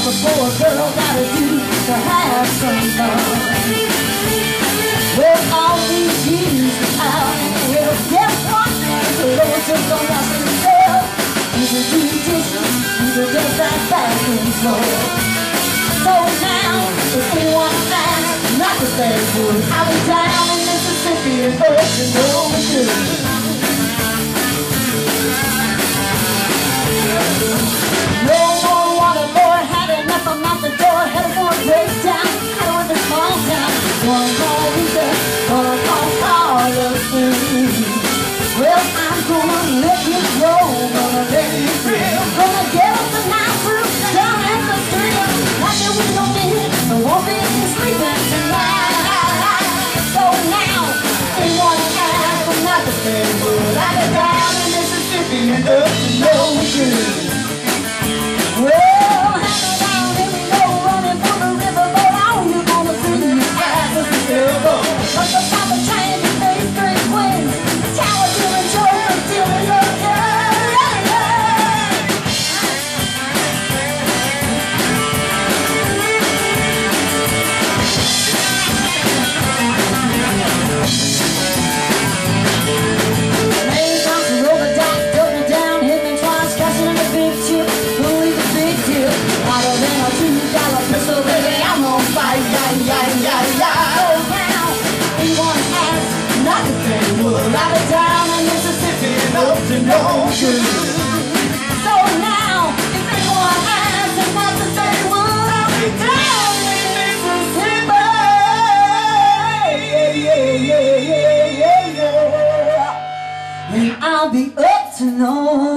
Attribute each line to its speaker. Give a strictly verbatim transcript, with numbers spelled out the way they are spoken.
Speaker 1: what the poor girl gotta do to have some fun. Well, all these years out, well, guess what? The Lord just don't wash himself. Even do dishes, even does that bathroom floor. So now, if anyone asks not to say wood, I was down in Mississippi and up to no good. No more water, boy, had enough, I'm out the door, headed for a breakdown, headed with a small town. One call Lisa, one call Carlson. Well, I'm gonna let you go, gonna let you feel, gonna get up the night through, down at the street. Like it we don't be, there won't be any sleeping tonight. So now, anyone asks, I'm not the same word. I get down in Mississippi and up to no good. Well, hang around and we go running for the riverboat. All you're gonna see is ass as a sailboat. But the proper change is made straight winds. Tower doing joke until we look good. Yeah, yeah. Main comes to roll the dice, double down, hit me twice, cashing in the big chip. Hotter than a two dollar pistol, baby, I'm on fire, yeah, yeah, yeah, yeah. So now, anyone asks not to say wood, I'll be down in Mississippi and up to no good. So now, if anyone asks not to say wood, I'll be down in Mississippi, yeah, yeah, yeah, yeah, yeah, yeah. And I'll be up to no